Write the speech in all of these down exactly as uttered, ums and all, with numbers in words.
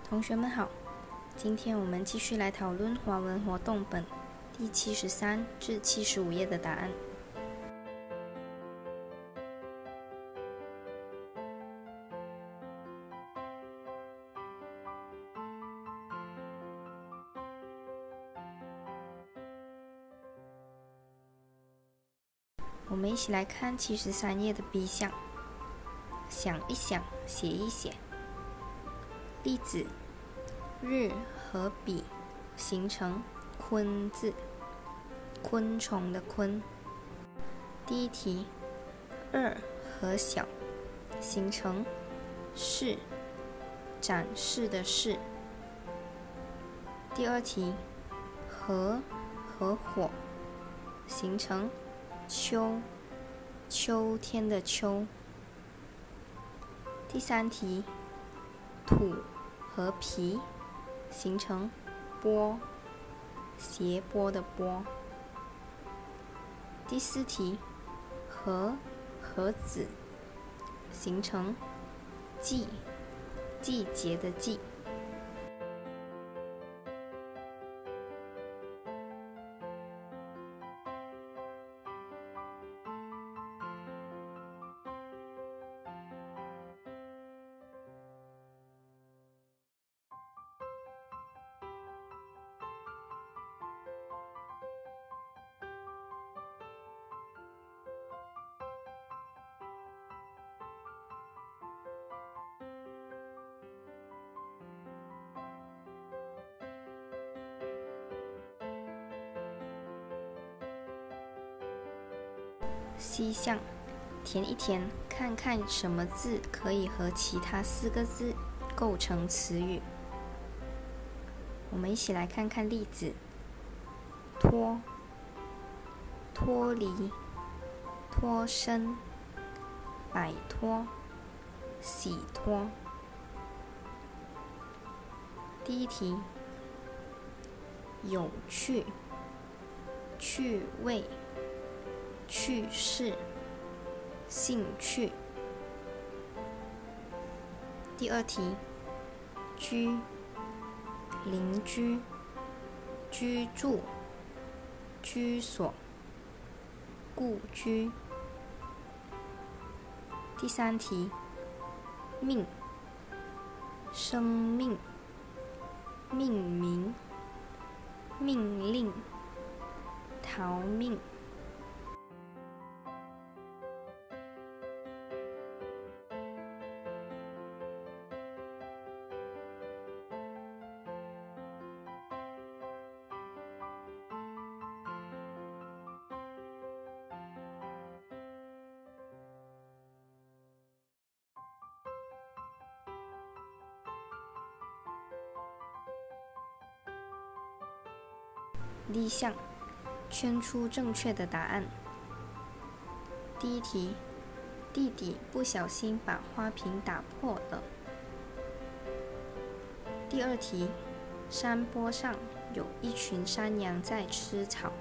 同学们好，今天我们继续来讨论华文活动本第七十三至七十五页的答案。我们一起来看七十三页的 B 项，想一想，写一写。例子：日和笔形成鲲字，昆虫的鲲。第一题，二和小形成示，展示的示。第二题，和和火形成秋，秋天的秋。第三题，土和皮形成波，斜波的波。第四题，和和子形成季，季节的季。C 项，填一填，看看什么字可以和其他四个字构成词语。我们一起来看看例子：脱，脱离，脱身，摆脱，洗脱。第一题，有趣，趣味，趣事，兴趣。第二题，居，邻居，居住，居所，故居。第三题，命，生命，命名，命令，逃命。D 项，圈出正确的答案。第一题，弟弟不小心把花瓶打破了。第二题，山坡上有一群山羊在吃草。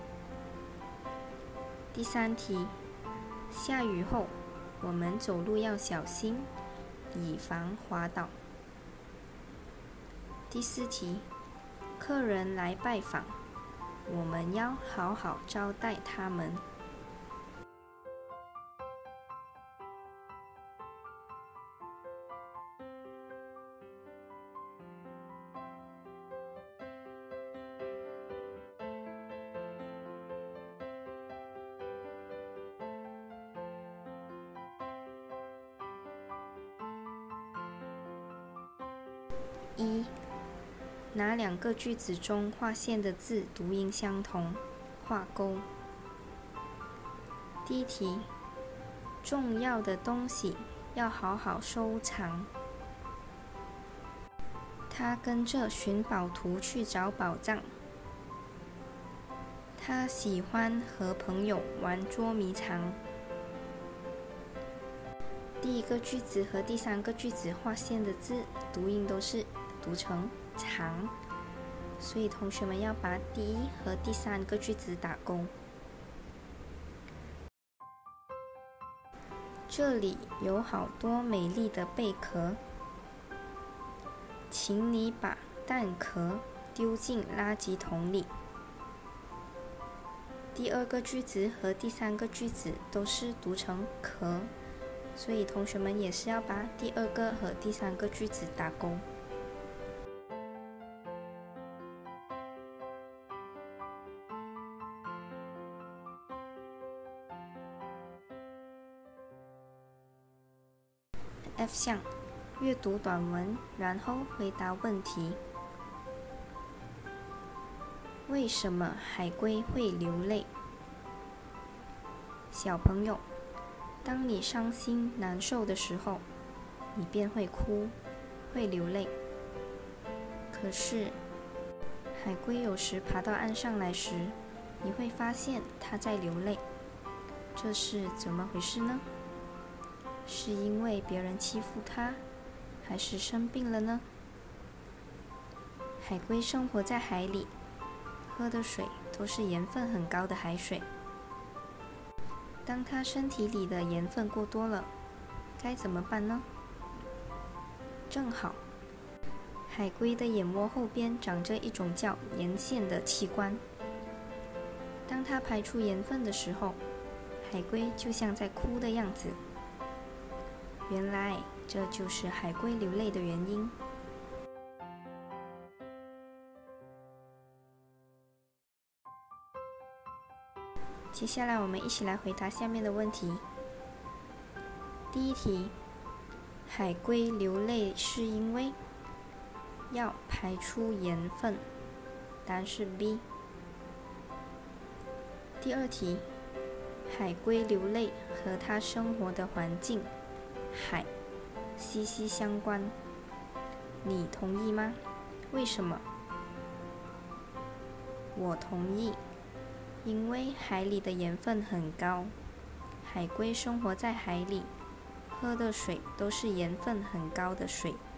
第三题，下雨后我们走路要小心，以防滑倒。第四题，客人来拜访，我们要好好招待他们。一，哪两个句子中划线的字读音相同？画勾。第一题，重要的东西要好好收藏。他跟着寻宝图去找宝藏。他喜欢和朋友玩捉迷藏。第一个句子和第三个句子划线的字读音都是读成藏，所以同学们要把第一和第三个句子打勾。这里有好多美丽的贝壳。 请你把蛋壳丢进垃圾桶里。第二个句子和第三个句子都是读成壳，所以同学们也是要把第二个和第三个句子打勾。F 项，阅读短文，然后回答问题。为什么海龟会流泪？小朋友，当你伤心难受的时候，你便会哭，会流泪。可是，海龟有时爬到岸上来时，你会发现它在流泪，这是怎么回事呢？是因为别人欺负它，还是生病了呢？海龟生活在海里，喝的水都是盐分很高的海水。当它身体里的盐分过多了，该怎么办呢？正好，海龟的眼窝后边长着一种叫盐腺的器官。当它排出盐分的时候，海龟就像在哭的样子。原来这就是海龟流泪的原因。接下来我们一起来回答下面的问题。第一题，海龟流泪是因为要排出盐分，答案是 B。第二题，海龟流泪和它生活的环境海息息相关，你同意吗？为什么？我同意，因为海里的盐分很高，海龟生活在海里，喝的水都是盐分很高的水。